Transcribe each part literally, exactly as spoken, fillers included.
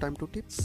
time to tips.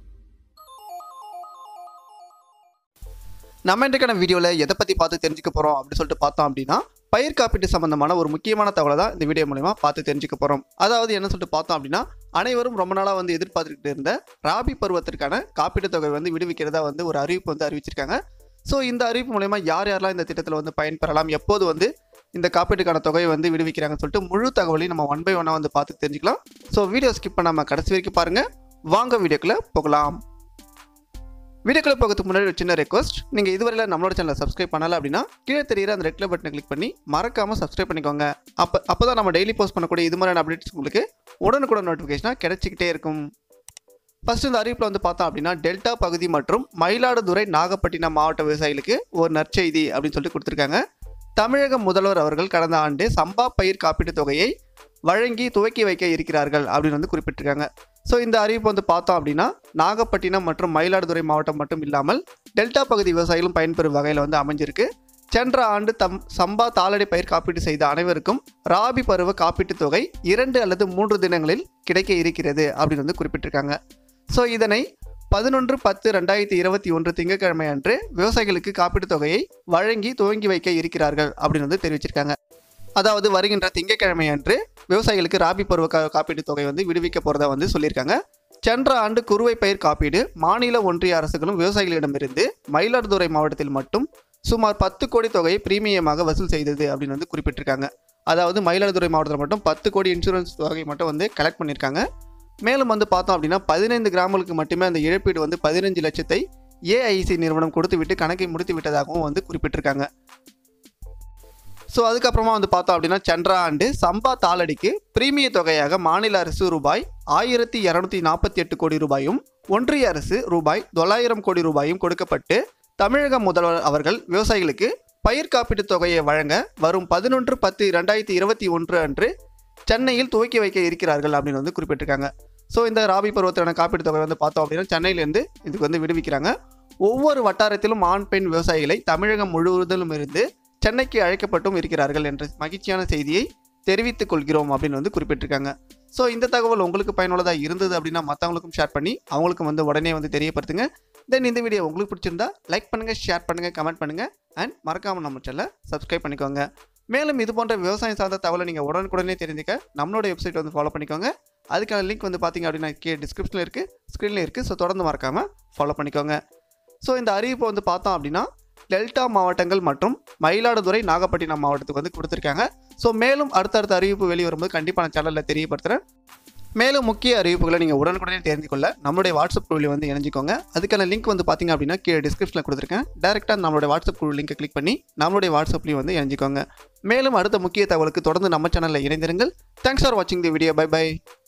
நம்ம இன்றைக்கான வீடியோவில் எதை பற்றி பார்த்து தெரிஞ்சுக்க போகிறோம் அப்படின்னு சொல்லிட்டு பார்த்தோம் அப்படின்னா பயிர் காப்பீட்டு சம்பந்தமான ஒரு முக்கியமான தகவலை தான் இந்த வீடியோ மூலமா பார்த்து தெரிஞ்சுக்க போகிறோம். அதாவது என்ன சொல்லிட்டு பார்த்தோம் அப்படின்னா அனைவரும் ரொம்ப நாளாக வந்து எதிர்பார்த்துக்கிட்டு இருந்த ராபி பருவத்திற்கான காப்பீட்டு தொகை வந்து விடுவிக்கிறதா வந்து ஒரு அறிவிப்பு வந்து அறிவிச்சிருக்காங்க. ஸோ இந்த அறிவிப்பு மூலமா யார் யாரெல்லாம் இந்த திட்டத்தில் வந்து பயன்பெறலாம், எப்போது வந்து இந்த காப்பீட்டுக்கான தொகையை வந்து விடுவிக்கிறாங்கன்னு சொல்லிட்டு முழு தகவலையும் நம்ம ஒன் பை ஒன்னாக வந்து பார்த்து தெரிஞ்சுக்கலாம். ஸோ வீடியோ ஸ்கிப் பண்ணாமல் கடைசி வரைக்கும் பாருங்கள். வாங்க வீடியோக்குள்ளே போகலாம். வீடியோக்குள்ள போகிறதுக்கு முன்னாடி ஒரு சின்ன ரெக்வஸ்ட், நீங்கள் இதுவரையில் நம்மளோட சேனலை சப்ஸ்கிரைப் பண்ணல அப்படின்னா கீழே தெரியுற அந்த ரெட் கலர் பட்டனை கிளிக் பண்ணி மறக்காமல் சப்ஸ்கிரைப் பண்ணிக்கோங்க. அப்போ அப்போ தான் நம்ம டெய்லி போஸ்ட் பண்ணக்கூடிய இது மாதிரியான அப்டேட்ஸ் உங்களுக்கு உடனுக்குடன் நோட்டிஃபிகேஷனாக கிடைச்சிக்கிட்டே இருக்கும். ஃபர்ஸ்ட் இந்த அறிவிப்பில் வந்து பார்த்தோம் அப்படின்னா டெல்டா பகுதி மற்றும் மயிலாடுதுறை நாகப்பட்டினம் மாவட்ட விவசாயிகளுக்கு ஒரு நற்செய்தி அப்படின்னு சொல்லிட்டு கொடுத்துருக்காங்க. தமிழக முதல்வர் அவர்கள் கடந்த ஆண்டு சம்பா பயிர் காப்பீட்டு தொகையை வழங்கி துவக்கி வைக்க இருக்கிறார்கள் அப்படின்னு வந்து குறிப்பிட்டிருக்காங்க. ஸோ இந்த அறிவிப்பு வந்து பார்த்தோம் அப்படின்னா நாகப்பட்டினம் மற்றும் மயிலாடுதுறை மாவட்டம் மட்டும் இல்லாமல் டெல்டா பகுதி விவசாயிகளும் பயன்பெறும் வகையில் வந்து அமைஞ்சிருக்கு. சென்ற ஆண்டு தம் சம்பா தாளடி பயிர் காப்பீடு செய்த அனைவருக்கும் ராபி பருவ காப்பீட்டு தொகை இரண்டு அல்லது மூன்று தினங்களில் கிடைக்க இருக்கிறது அப்படின்னு வந்து குறிப்பிட்டிருக்காங்க. ஸோ இதனை பதினொன்று பத்து ரெண்டாயிரத்தி இருபத்தி ஒன்று திங்கட்கிழமை அன்று விவசாயிகளுக்கு காப்பீட்டு தொகையை வழங்கி துவங்கி வைக்க இருக்கிறார்கள் அப்படின்னு வந்து தெரிவிச்சிருக்காங்க. அதாவது வருகின்ற திங்கட்கிழமை அன்று விவசாயிகளுக்கு ராபி பருவ கா காப்பீட்டு தொகை வந்து விடுவிக்க போகிறதா வந்து சொல்லியிருக்காங்க. சென்ற ஆண்டு குறுவை பயிர் காப்பீடு மாநில ஒன்றிய அரசுகளும் விவசாயிகளிடமிருந்து மயிலாடுதுறை மாவட்டத்தில் மட்டும் சுமார் பத்து கோடி தொகையை பிரீமியமாக வசூல் செய்தது அப்படின்னு வந்து குறிப்பிட்டிருக்காங்க. அதாவது மயிலாடுதுறை மாவட்டத்தில் மட்டும் பத்து கோடி இன்சூரன்ஸ் தொகை மட்டும் வந்து கலெக்ட் பண்ணியிருக்காங்க. மேலும் வந்து பார்த்தோம் அப்படின்னா பதினைந்து கிராமங்களுக்கு மட்டுமே அந்த இழப்பீடு வந்து பதினஞ்சு லட்சத்தை ஏஐசி நிறுவனம் கொடுத்து விட்டு கணக்கை முடித்து விட்டதாகவும் வந்து குறிப்பிட்டிருக்காங்க. ஸோ அதுக்கப்புறமா வந்து பார்த்தோம் அப்படின்னா சென்ற ஆண்டு சம்பா தாளடிக்கு பிரீமிய தொகையாக மாநில அரசு ரூபாய் ஆயிரத்தி இரநூத்தி நாற்பத்தி எட்டு கோடி ரூபாயும் ஒன்றிய அரசு ரூபாய் தொள்ளாயிரம் கோடி ரூபாயும் கொடுக்கப்பட்டு தமிழக முதல்வர் அவர்கள் விவசாயிகளுக்கு பயிர் காப்பீட்டு தொகையை வழங்க வரும் பதினொன்று பத்து ரெண்டாயிரத்தி இருபத்தி ஒன்று அன்று சென்னையில் துவக்கி வைக்க இருக்கிறார்கள் அப்படின்னு வந்து குறிப்பிட்டிருக்காங்க. ஸோ இந்த ராபி பருவத்திற்கான காப்பீட்டு தொகை வந்து பார்த்தோம் அப்படின்னா சென்னையிலேருந்து இதுக்கு வந்து விடுவிக்கிறாங்க. ஒவ்வொரு வட்டாரத்திலும் ஆண் பெண் விவசாயிகளை தமிழகம் முழுவதிலும் இருந்து சென்னைக்கு அழைக்கப்பட்டும் இருக்கிறார்கள் என்ற மகிழ்ச்சியான செய்தியை தெரிவித்துக் கொள்கிறோம் அப்படின்னு வந்து குறிப்பிட்டிருக்காங்க. ஸோ இந்த தகவல் உங்களுக்கு பயனுள்ளதாக இருந்தது அப்படின்னா மற்றவங்களுக்கும் ஷேர் பண்ணி அவங்களுக்கும் வந்து உடனே வந்து தெரியப்படுத்துங்க. தென் இந்த வீடியோ உங்களுக்கு பிடிச்சிருந்தா லைக் பண்ணுங்கள், ஷேர் பண்ணுங்கள், கமெண்ட் பண்ணுங்கள் அண்ட் மறக்காமல் நம்ம சேனலை சப்ஸ்கிரைப் பண்ணிக்கோங்க. மேலும் இது போன்ற விவசாயம் சார்ந்த தகவலை நீங்கள் உடனுக்குடனே தெரிஞ்சுக்க நம்மளோட வெப்சைட் வந்து ஃபாலோ பண்ணிக்கோங்க. அதுக்கான லிங்க் வந்து பார்த்தீங்க அப்படின்னா கே டிஸ்கிரிப்ஷனில் இருக்குது, ஸ்க்ரீனில் இருக்குது. ஸோ தொடர்ந்து மறக்காமல் ஃபாலோ பண்ணிக்கோங்க. ஸோ இந்த அறிவிப்பை வந்து பார்த்தோம் அப்படின்னா டெல்டா மாவட்டங்கள் மற்றும் மயிலாடுதுறை நாகப்பட்டினம் மாவட்டத்துக்கு வந்து கொடுத்துருக்காங்க. ஸோ மேலும் அடுத்தடுத்த அறிவிப்பு வெளிவரும்போது கண்டிப்பாக நான் சேனலில் தெரியப்படுத்துகிறேன். மேலும் முக்கிய அறிவிப்புகளை நீங்கள் உடனுக்குடனே தெரிந்து கொள்ள நம்மளுடைய வாட்ஸ்அப் குழுவில் வந்து இணைஞ்சிக்கோங்க. அதுக்கான லிங்க் வந்து பார்த்தீங்க அப்படின்னா கீழே டிஸ்கிரிப்ஷனில் கொடுத்துருக்கேன். டேரெக்டாக நம்மளுடைய வாட்ஸ்அப் குழு லிங்கை கிளிக் பண்ணி நம்மளுடைய வாட்ஸ்அப்லையும் வந்து இணைஞ்சிக்கோங்க. மேலும் அடுத்த முக்கிய தகவலுக்கு தொடர்ந்து நம்ம சேனலில் இணைந்திருங்கள். தேங்க்ஸ் ஃபார் வாட்சிங் தி வீடியோ. By by.